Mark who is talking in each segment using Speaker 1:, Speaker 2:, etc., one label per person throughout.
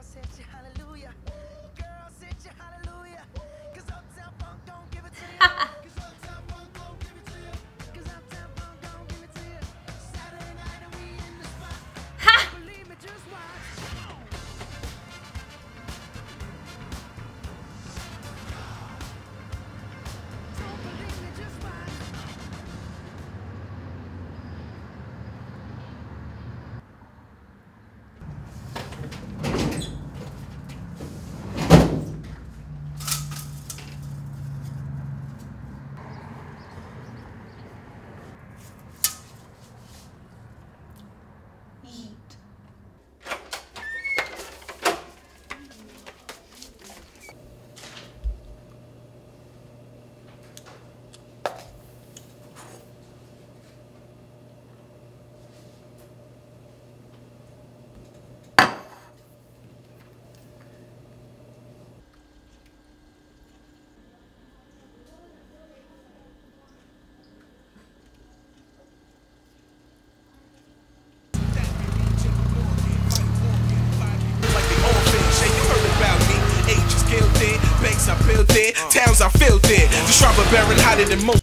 Speaker 1: Banks are built in, towns are filled in. The strawberry barrel hotter than most.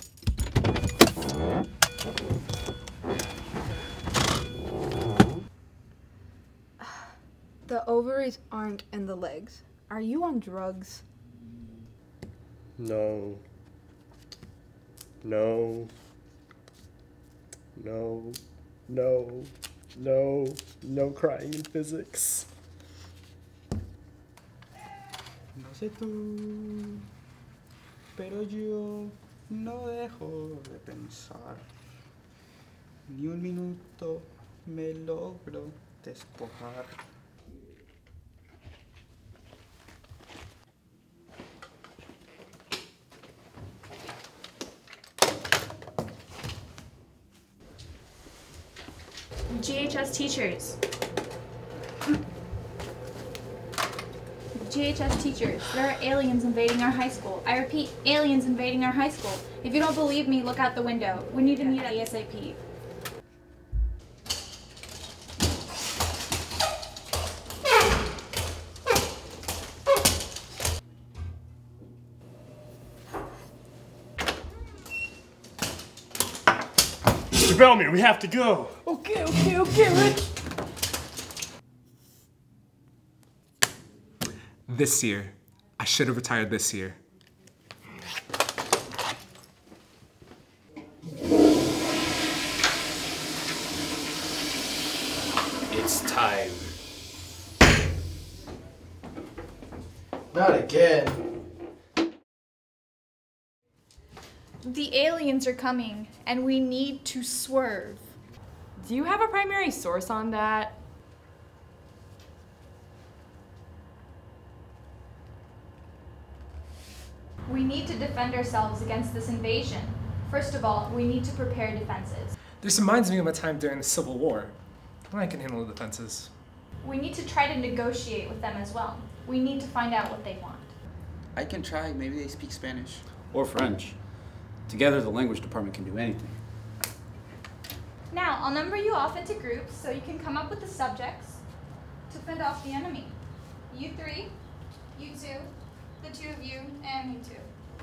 Speaker 2: The ovaries aren't in the legs. Are you on drugs?
Speaker 3: No. No. No. No. No. No crying in physics.
Speaker 4: No sé tú, pero yo no dejo de pensar. Ni un minuto me logro despojar.
Speaker 5: GHS teachers. GHS teachers, there are aliens invading our high school. I repeat, aliens invading our high school. If you don't believe me, look out the window. We need to meet at ASAP.
Speaker 3: Mr. Bellmere, we have to go.
Speaker 2: Okay, Rich.
Speaker 6: This year. I should have retired this year.
Speaker 7: It's time.
Speaker 8: Not again.
Speaker 5: The aliens are coming, and we need to swerve.
Speaker 9: Do you have a primary source on that?
Speaker 5: We need to defend ourselves against this invasion. First of all, we need to prepare defenses.
Speaker 6: This reminds me of my time during the Civil War. I can handle the defenses.
Speaker 5: We need to try to negotiate with them as well. We need to find out what they want.
Speaker 4: I can try, maybe they speak Spanish.
Speaker 7: Or French. Together, the language department can do anything.
Speaker 5: Now, I'll number you off into groups so you can come up with the subjects to fend off the enemy. You three, you two, the two of you, and you two.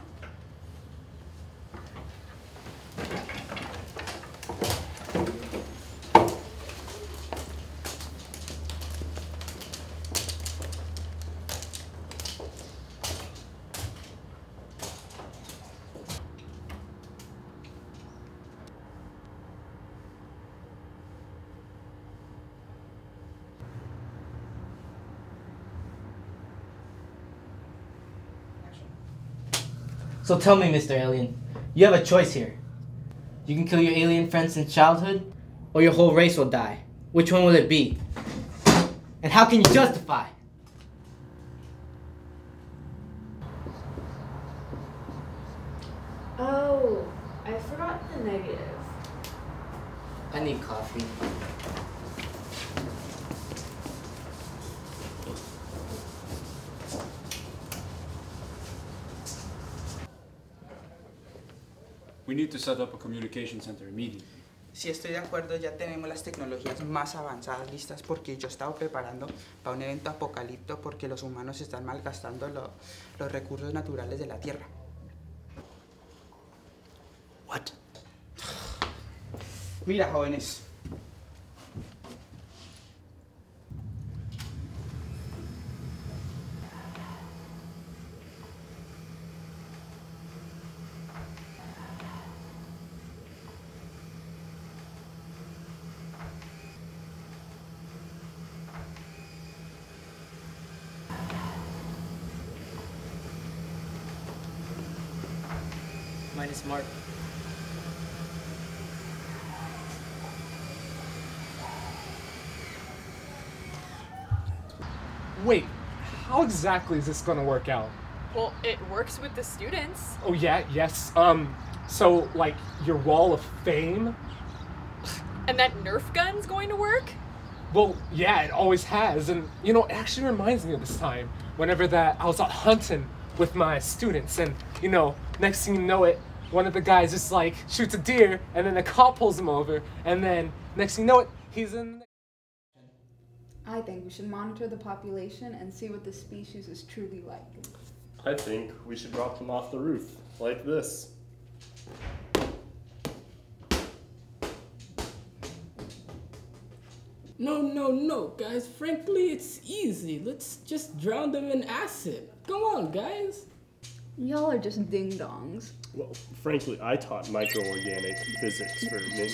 Speaker 8: So tell me, Mr. Alien, you have a choice here. You can kill your alien friends since childhood, or your whole race will die. Which one will it be? And how can you justify?
Speaker 2: Oh, I forgot the negative.
Speaker 8: I need coffee.
Speaker 7: We need to set up a communication center immediately.
Speaker 4: Sí, estoy de acuerdo, ya tenemos las tecnologías más avanzadas listas porque yo estaba preparando para un evento apocalíptico porque los humanos están malgastando los recursos naturales de la Tierra.
Speaker 7: What?
Speaker 4: Mira, jóvenes.
Speaker 8: Mine is Mark.
Speaker 6: Wait, how exactly is this gonna work out?
Speaker 9: Well, it works with the students.
Speaker 6: Oh yeah, yes. So like your wall of fame?
Speaker 9: And that Nerf gun's going to work?
Speaker 6: Well, yeah, it always has. And you know, it actually reminds me of this time whenever I was out hunting with my students, and you know, next thing you know it, one of the guys just like shoots a deer, and then the cop pulls him over, and then next thing you know it, he's in.
Speaker 2: I think we should monitor the population and see what the species is truly like.
Speaker 3: I think we should drop them off the roof, like this.
Speaker 10: No, guys. Frankly, it's easy. Let's just drown them in acid. Come on, guys.
Speaker 2: Y'all are just ding-dongs.
Speaker 3: Well, frankly, I taught microorganic physics for many.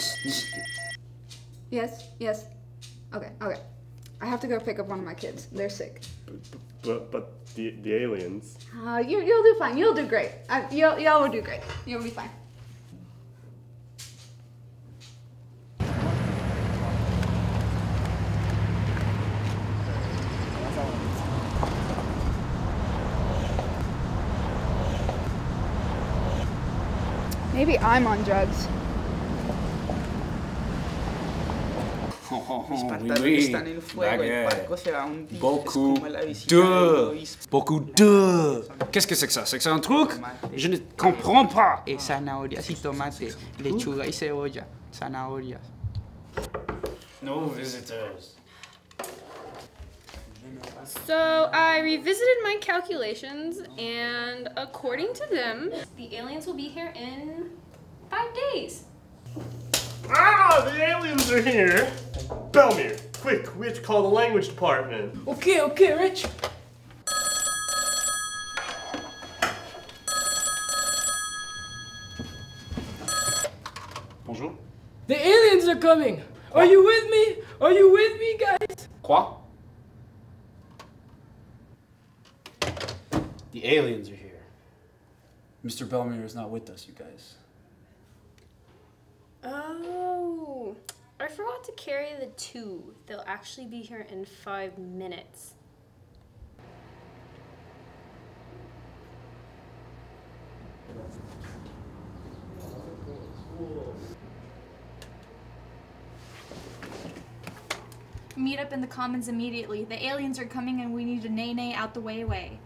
Speaker 2: Yes. Okay. I have to go pick up one of my kids. They're sick.
Speaker 3: But the aliens.
Speaker 2: You'll do fine. You'll do great. Y'all will do great. You'll be fine. Maybe I'm on drugs.
Speaker 4: Mis pantalones están en fuego, el barco se va a hundir.
Speaker 7: Beaucoup de. Qu'est-ce que c'est que ça? C'est que c'est un truc? Je ne comprends pas.
Speaker 4: Et zanahorias y tomate, lechuga y cebolla, zanahorias.
Speaker 7: No visitors.
Speaker 11: So I revisited my calculations, and according to them, the aliens will be here in 5 days.
Speaker 3: Ah, the aliens are here! Belmere, quick, Rich, call the language department.
Speaker 10: Okay, Rich.
Speaker 7: Bonjour.
Speaker 10: The aliens are coming. Are you with me? Are you with me, guys?
Speaker 7: Quoi? The aliens are here. Mr. Belmere is not with us, you guys.
Speaker 11: Oh, I forgot to carry the tube. They'll actually be here in 5 minutes.
Speaker 5: Meet up in the commons immediately. The aliens are coming and we need to nay out the way.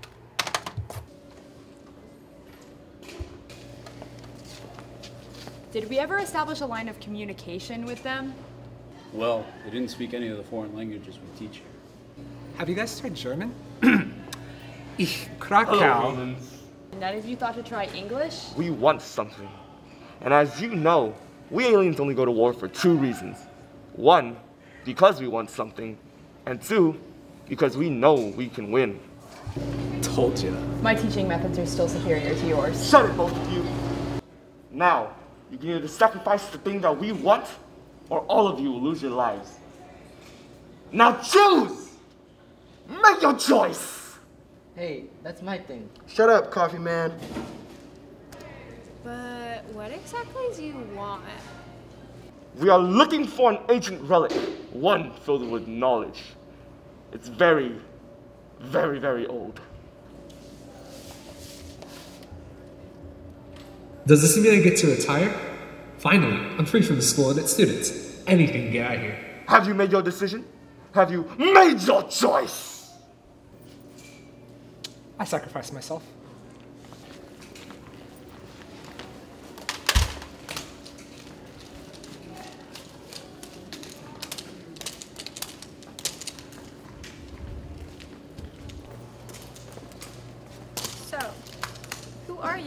Speaker 9: Did we ever establish a line of communication with them?
Speaker 7: Well, they didn't speak any of the foreign languages we teach here.
Speaker 6: Have you guys tried German? Ich Krakow.
Speaker 9: None of you thought to try English?
Speaker 12: We want something. And as you know, we aliens only go to war for 2 reasons. 1, because we want something. And 2, because we know we can win.
Speaker 6: Told you.
Speaker 9: My teaching methods are still superior to yours.
Speaker 12: Shut it, both of you. Now, you can either sacrifice the thing that we want, or all of you will lose your lives. Now choose! Make your choice!
Speaker 8: Hey, that's my thing.
Speaker 12: Shut up, coffee man.
Speaker 11: But what exactly do you want?
Speaker 12: We are looking for an ancient relic, one filled with knowledge. It's very, very, very old.
Speaker 13: Does the simulator get to retire? Finally, I'm free from the school and its students. Anything to get out of here.
Speaker 12: Have you made your decision? Have you made your choice?
Speaker 6: I sacrificed myself.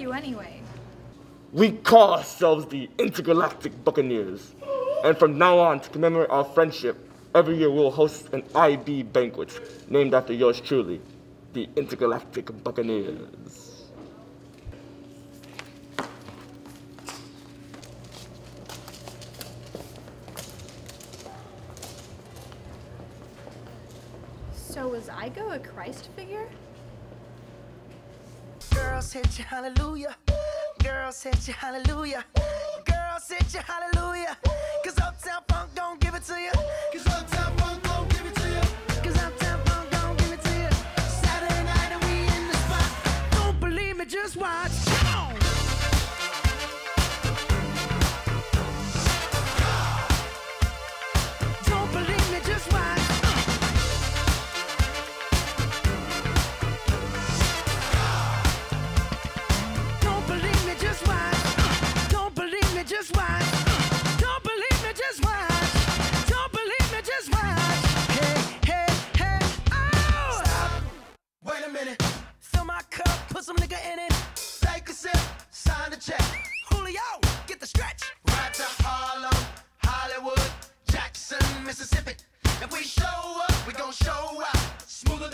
Speaker 5: you anyway?
Speaker 12: We call ourselves the Intergalactic Buccaneers. And from now on, to commemorate our friendship, every year we'll host an IB banquet named after yours truly, the Intergalactic Buccaneers.
Speaker 5: So was Igo a Christ figure?
Speaker 14: Girls hit you hallelujah. Girls hit you hallelujah. Girls hit you hallelujah. Cause Uptown Funk don't give it to you.